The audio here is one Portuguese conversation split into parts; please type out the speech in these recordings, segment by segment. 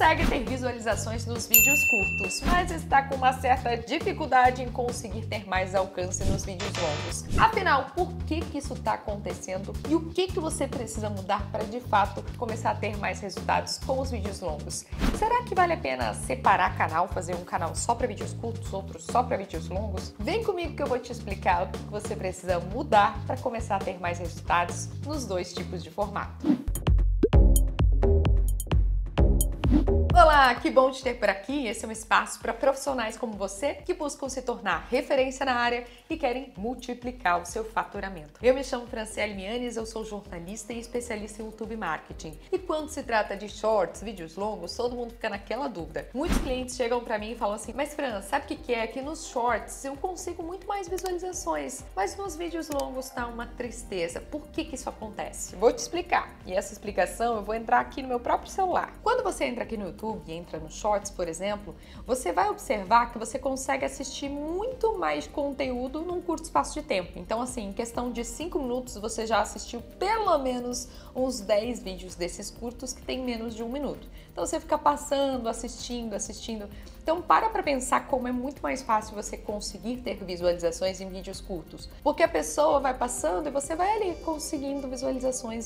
consegue ter visualizações nos vídeos curtos, mas está com uma certa dificuldade em conseguir ter mais alcance nos vídeos longos. Afinal, por que isso está acontecendo e o que você precisa mudar para de fato começar a ter mais resultados com os vídeos longos? Será que vale a pena separar canal, fazer um canal só para vídeos curtos, outro só para vídeos longos? Vem comigo que eu vou te explicar o que você precisa mudar para começar a ter mais resultados nos dois tipos de formato. Olá, que bom te ter por aqui. Esse é um espaço para profissionais como você que buscam se tornar referência na área e querem multiplicar o seu faturamento. Eu me chamo Franciele Mianes, eu sou jornalista e especialista em YouTube Marketing. E quando se trata de shorts, vídeos longos, todo mundo fica naquela dúvida. Muitos clientes chegam para mim e falam assim: mas Fran, sabe o que é? Que nos shorts eu consigo muito mais visualizações, mas nos vídeos longos tá uma tristeza. Por que isso acontece? Vou te explicar. E essa explicação eu vou entrar aqui no meu próprio celular. Quando você entra aqui no YouTube e entra no Shorts, por exemplo, você vai observar que você consegue assistir muito mais conteúdo num curto espaço de tempo. Então, assim, em questão de 5 minutos, você já assistiu pelo menos uns 10 vídeos desses curtos que tem menos de 1 minuto. Então, você fica passando, assistindo. Então, para pensar como é muito mais fácil você conseguir ter visualizações em vídeos curtos. Porque a pessoa vai passando e você vai ali conseguindo visualizações.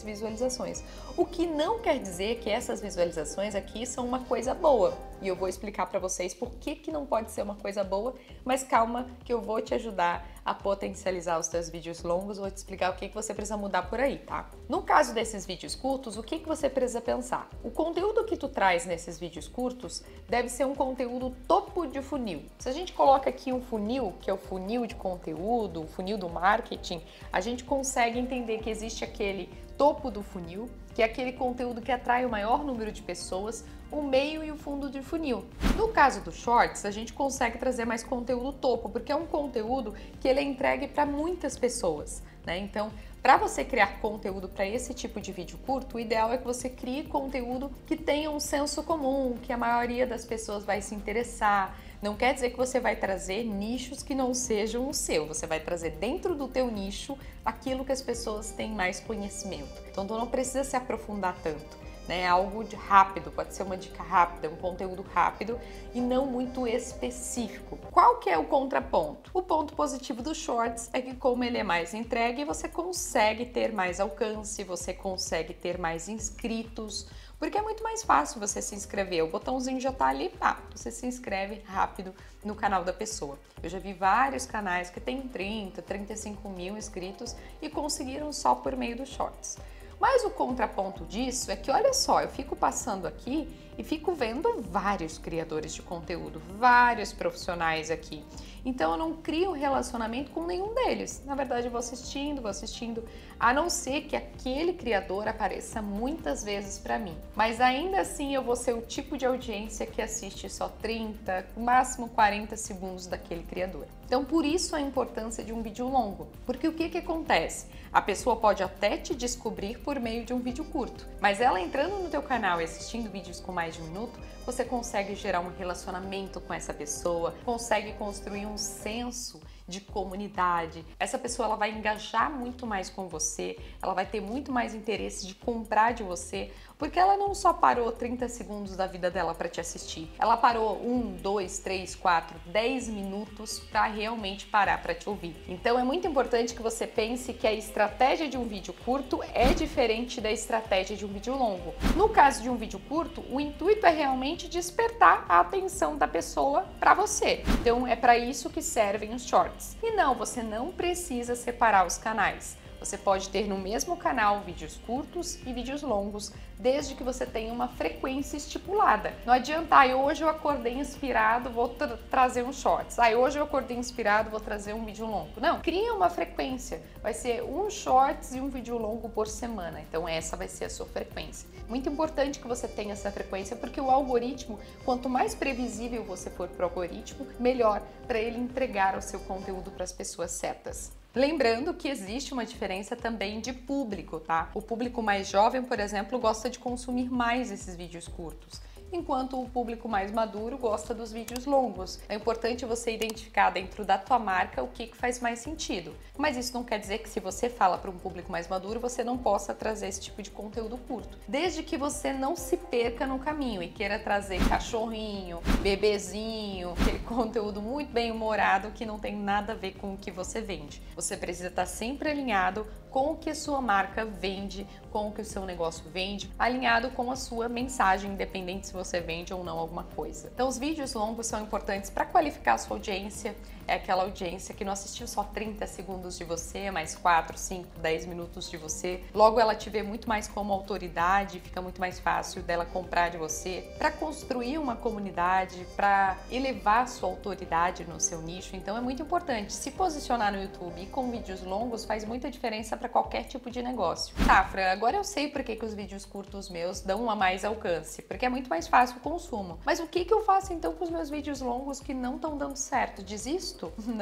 O que não quer dizer que essas visualizações aqui são uma coisa boa. E eu vou explicar para vocês por que não pode ser uma coisa boa, mas calma que eu vou te ajudar a potencializar os seus vídeos longos, vou te explicar o que você precisa mudar por aí, tá? No caso desses vídeos curtos, o que você precisa pensar? O conteúdo que tu traz nesses vídeos curtos deve ser um conteúdo topo de funil. Se a gente coloca aqui um funil, que é o funil de conteúdo, o funil do marketing, a gente consegue entender que existe aquele topo do funil, que é aquele conteúdo que atrai o maior número de pessoas, o meio e o fundo de funil. No caso do Shorts, a gente consegue trazer mais conteúdo topo, porque é um conteúdo que ele é entregue para muitas pessoas, né? Então, para você criar conteúdo para esse tipo de vídeo curto, o ideal é que você crie conteúdo que tenha um senso comum, que a maioria das pessoas vai se interessar. Não quer dizer que você vai trazer nichos que não sejam o seu, você vai trazer dentro do teu nicho aquilo que as pessoas têm mais conhecimento. Então, tu não precisa se aprofundar tanto, né? Algo de rápido, pode ser uma dica rápida, um conteúdo rápido e não muito específico. Qual que é o contraponto? O ponto positivo do Shorts é que como ele é mais entregue, você consegue ter mais alcance, você consegue ter mais inscritos, porque é muito mais fácil você se inscrever. O botãozinho já tá ali, pá, você se inscreve rápido no canal da pessoa. Eu já vi vários canais que tem 30, 35 mil inscritos e conseguiram só por meio do Shorts. Mas o contraponto disso é que, olha só, eu fico passando aqui e fico vendo vários criadores de conteúdo, vários profissionais aqui. Então eu não crio um relacionamento com nenhum deles. Na verdade, eu vou assistindo, a não ser que aquele criador apareça muitas vezes para mim. Mas ainda assim eu vou ser o tipo de audiência que assiste só 30, no máximo 40 segundos daquele criador. Então por isso a importância de um vídeo longo. Porque o que acontece? A pessoa pode até te descobrir por meio de um vídeo curto, mas ela entrando no teu canal e assistindo vídeos com mais de 1 minuto, você consegue gerar um relacionamento com essa pessoa, consegue construir um senso de comunidade. Essa pessoa ela vai engajar muito mais com você, ela vai ter muito mais interesse de comprar de você, porque ela não só parou 30 segundos da vida dela para te assistir, ela parou 1, 2, 3, 4, 10 minutos para realmente parar para te ouvir. Então é muito importante que você pense que a estratégia de um vídeo curto é diferente da estratégia de um vídeo longo. No caso de um vídeo curto, o intuito é realmente despertar a atenção da pessoa para você. Então é para isso que servem os shorts. E não, você não precisa separar os canais. Você pode ter no mesmo canal vídeos curtos e vídeos longos, desde que você tenha uma frequência estipulada. Não adianta, hoje eu acordei inspirado, vou trazer um shorts. Hoje eu acordei inspirado, vou trazer um vídeo longo. Não, cria uma frequência. Vai ser um shorts e um vídeo longo por semana. Então essa vai ser a sua frequência. Muito importante que você tenha essa frequência, porque o algoritmo, quanto mais previsível você for para o algoritmo, melhor para ele entregar o seu conteúdo para as pessoas certas. Lembrando que existe uma diferença também de público, tá? O público mais jovem, por exemplo, gosta de consumir mais esses vídeos curtos, enquanto o público mais maduro gosta dos vídeos longos. É importante você identificar dentro da tua marca o que faz mais sentido. Mas isso não quer dizer que se você fala para um público mais maduro, você não possa trazer esse tipo de conteúdo curto. Desde que você não se perca no caminho e queira trazer cachorrinho, bebezinho, aquele conteúdo muito bem humorado que não tem nada a ver com o que você vende. Você precisa estar sempre alinhado com o que a sua marca vende, com o que o seu negócio vende, alinhado com a sua mensagem, independente se você vende ou não alguma coisa. Então, os vídeos longos são importantes para qualificar a sua audiência. É aquela audiência que não assistiu só 30 segundos de você, mais 4, 5, 10 minutos de você. Logo, ela te vê muito mais como autoridade, fica muito mais fácil dela comprar de você. Para construir uma comunidade, para elevar a sua autoridade no seu nicho. Então, é muito importante se posicionar no YouTube e com vídeos longos faz muita diferença para qualquer tipo de negócio. Tá, Fran, agora eu sei por que os vídeos curtos meus dão a mais alcance, porque é muito mais fácil o consumo. Mas o que eu faço então com os meus vídeos longos que não estão dando certo? Desisto?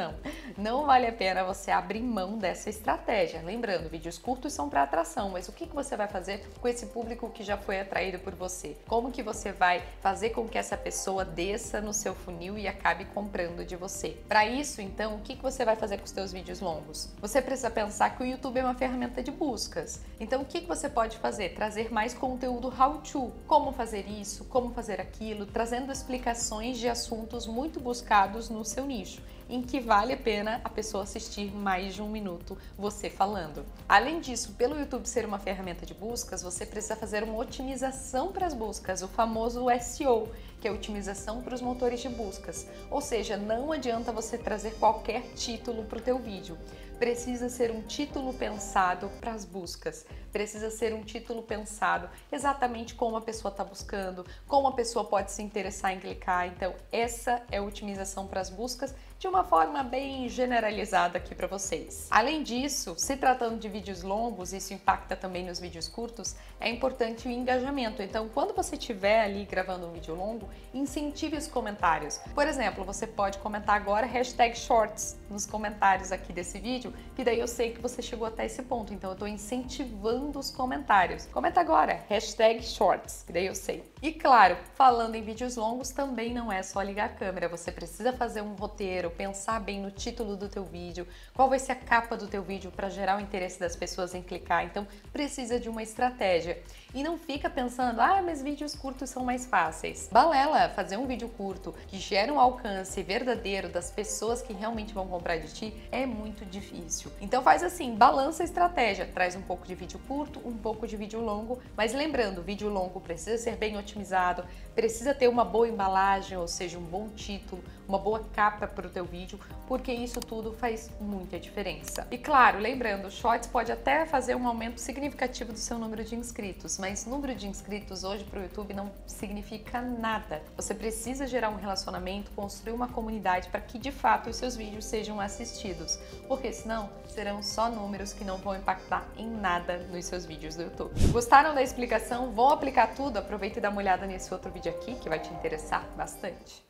Não vale a pena você abrir mão dessa estratégia. Lembrando, vídeos curtos são para atração, mas o que você vai fazer com esse público que já foi atraído por você? Como que você vai fazer com que essa pessoa desça no seu funil e acabe comprando de você? Para isso, então, o que você vai fazer com os seus vídeos longos? Você precisa pensar que o YouTube é uma ferramenta de buscas. Então, o que você pode fazer? Trazer mais conteúdo how-to. Como fazer isso, como fazer aquilo, trazendo explicações de assuntos muito buscados no seu nicho, em que vale a pena a pessoa assistir mais de 1 minuto você falando. Além disso, pelo YouTube ser uma ferramenta de buscas, você precisa fazer uma otimização para as buscas, o famoso SEO, que é otimização para os motores de buscas. Ou seja, não adianta você trazer qualquer título para o teu vídeo. Precisa ser um título pensado para as buscas. Precisa ser um título pensado exatamente como a pessoa está buscando, como a pessoa pode se interessar em clicar. Então, essa é a otimização para as buscas de uma forma bem generalizada aqui para vocês. Além disso, se tratando de vídeos longos, isso impacta também nos vídeos curtos, é importante o engajamento. Então, quando você estiver ali gravando um vídeo longo, incentive os comentários. Por exemplo, você pode comentar agora #shorts nos comentários aqui desse vídeo, que daí eu sei que você chegou até esse ponto. Então, eu estou incentivando os comentários. Comenta agora, #shorts, que daí eu sei. E claro, falando em vídeos longos, também não é só ligar a câmera. Você precisa fazer um roteiro, pensar bem no título do teu vídeo, qual vai ser a capa do teu vídeo para gerar o interesse das pessoas em clicar. Então, precisa de uma estratégia. E não fica pensando, mas vídeos curtos são mais fáceis. Balela, fazer um vídeo curto que gera um alcance verdadeiro das pessoas que realmente vão comprar de ti é muito difícil. Então faz assim, balança a estratégia, traz um pouco de vídeo curto, um pouco de vídeo longo, mas lembrando, o vídeo longo precisa ser bem otimizado, precisa ter uma boa embalagem, ou seja, um bom título, uma boa capa para o teu vídeo, porque isso tudo faz muita diferença. E claro, lembrando, o Shorts pode até fazer um aumento significativo do seu número de inscritos, mas número de inscritos hoje para o YouTube não significa nada. Você precisa gerar um relacionamento, construir uma comunidade para que de fato os seus vídeos sejam assistidos, porque senão serão só números que não vão impactar em nada nos seus vídeos do YouTube. Gostaram da explicação? Vão aplicar tudo? Aproveita e dá uma olhada nesse outro vídeo aqui que vai te interessar bastante.